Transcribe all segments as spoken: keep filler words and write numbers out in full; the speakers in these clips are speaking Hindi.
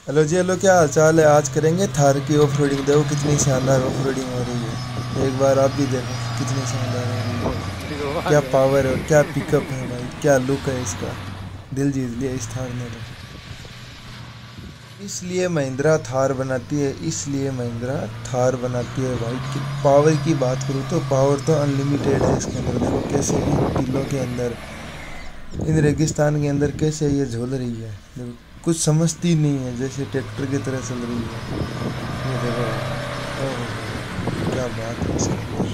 हेलो जी, हेलो, क्या हाल चाल है। आज करेंगे थार की ऑफ रोडिंग। देखो कितनी शानदार ऑफ रोडिंग हो रही है। एक बार आप भी देखो कितनी शानदार हो रही है। क्या पावर है और क्या पिकअप है भाई, क्या लुक है इसका। दिल जीत लिया इस थार ने तो। इसलिए महिंद्रा थार बनाती है, इसलिए महिंद्रा थार बनाती है भाई। कि पावर की बात करूँ तो पावर तो अनलिमिटेड है इसके अंदर। देखो कैसे इन टीलों के अंदर, इन रेगिस्तान के अंदर कैसे ये झूल रही है। देखो कुछ समझती नहीं है, जैसे ट्रैक्टर की तरह चल रही है। ये देखो भाई, ओह क्या बात है इसके अंदर।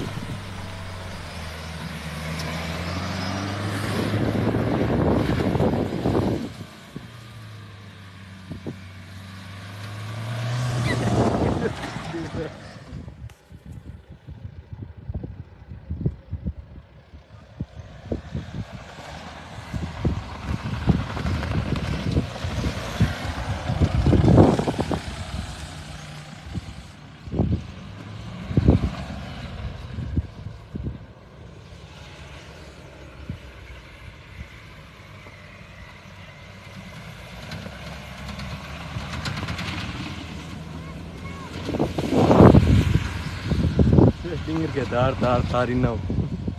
टिंगर के दार दार तारी ना हो।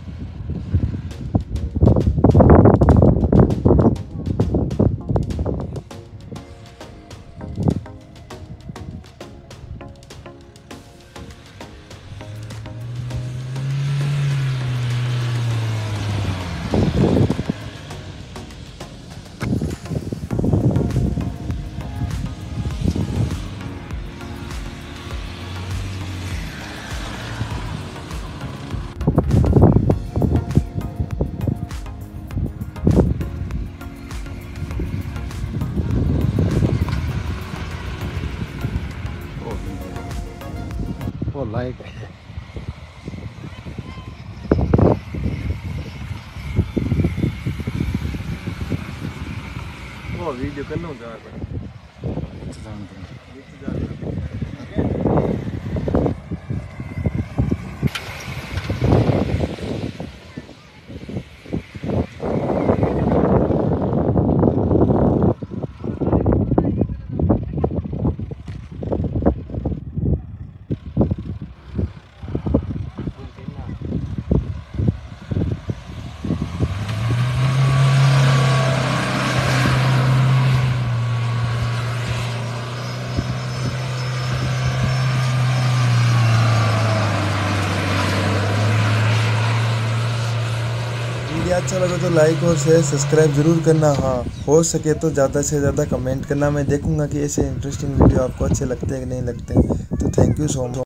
वो लाइक है वो वीडियो करना होगा वीडियो अच्छा लगे तो लाइक और शेयर सब्सक्राइब जरूर करना। हाँ, हो सके तो ज़्यादा से ज़्यादा कमेंट करना। मैं देखूंगा कि ऐसे इंटरेस्टिंग वीडियो आपको अच्छे लगते हैं कि नहीं लगते। तो थैंक यू सो मच।